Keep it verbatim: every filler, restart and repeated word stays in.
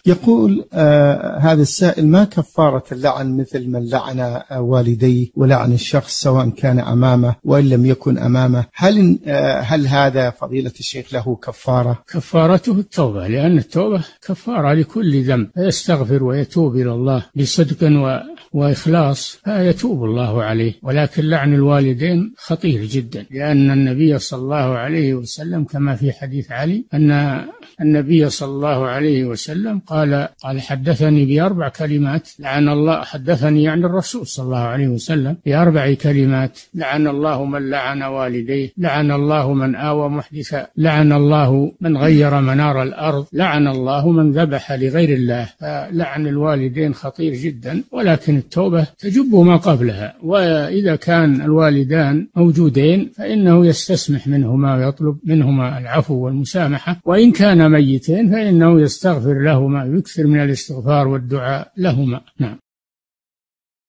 يقول آه هذا السائل: ما كفارة اللعن مثل من لعن والديه ولعن الشخص سواء كان أمامه وإن لم يكن أمامه؟ هل, آه هل هذا فضيلة الشيخ له كفارة؟ كفارته التوبة، لأن التوبة كفارة لكل ذنب، فيستغفر ويتوب إلى الله بصدق و وإخلاص فيتوب الله عليه. ولكن لعن الوالدين خطير جدا، لأن النبي صلى الله عليه وسلم كما في حديث علي أن النبي صلى الله عليه وسلم قال قال حدثني بأربع كلمات لعن الله، حدثني عن الرسول صلى الله عليه وسلم بأربع كلمات: لعن الله من لعن والديه، لعن الله من آوى محدثا، لعن الله من غير منار الأرض، لعن الله من ذبح لغير الله. فلعن الوالدين خطير جدا، ولكن التوبة تجب ما قبلها. وإذا كان الوالدان موجودين فإنه يستسمح منهما ويطلب منهما العفو والمسامحة، وإن كان ميتين فإنه يستغفر لهما، يكثر من الاستغفار والدعاء لهما. نعم.